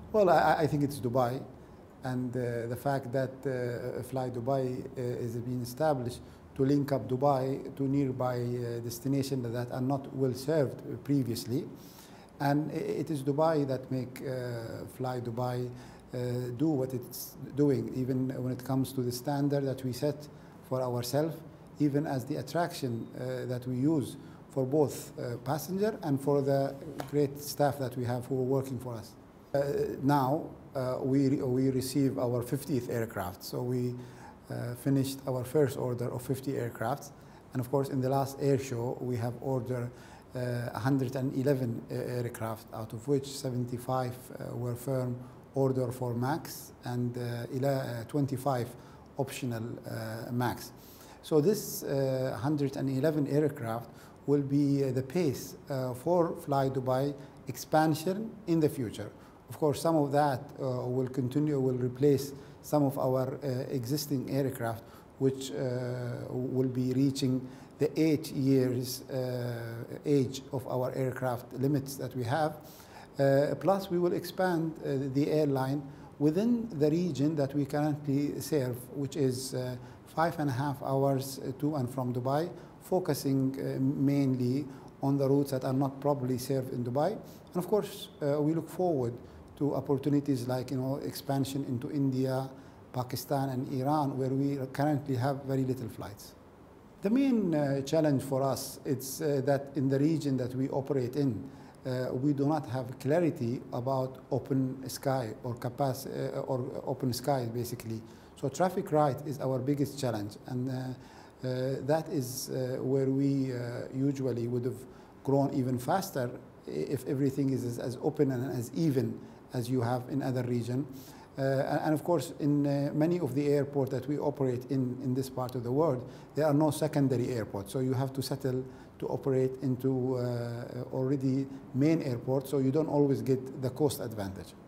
Well, I think it's Dubai, and the fact that Flydubai is being established to link up Dubai to nearby destinations that are not well served previously. And it is Dubai that make Flydubai do what it's doing, even when it comes to the standard that we set for ourselves, even as the attraction that we use for both passenger and for the great staff that we have who are working for us. Now we receive our 50th aircraft, so we finished our first order of 50 aircrafts, and of course in the last air show we have ordered 111 aircraft, out of which 75 were firm order for MAX and 25 optional MAX. So this 111 aircraft will be the pace for Flydubai expansion in the future. Of course, some of that will replace some of our existing aircraft, which will be reaching the 8 years age of our aircraft limits that we have. Plus, we will expand the airline within the region that we currently serve, which is 5.5 hours to and from Dubai, focusing mainly on the routes that are not properly served in Dubai. And of course, we look forward to opportunities like expansion into India, Pakistan, and Iran, where we currently have very little flights. The main challenge for us is that in the region that we operate in, we do not have clarity about open sky or capacity or open skies basically. So traffic right is our biggest challenge, and that is where we usually would have grown even faster if everything is as open and as even as you have in other regions. And of course, in many of the airports that we operate in this part of the world, there are no secondary airports. So you have to settle to operate into already main airports, so you don't always get the cost advantage.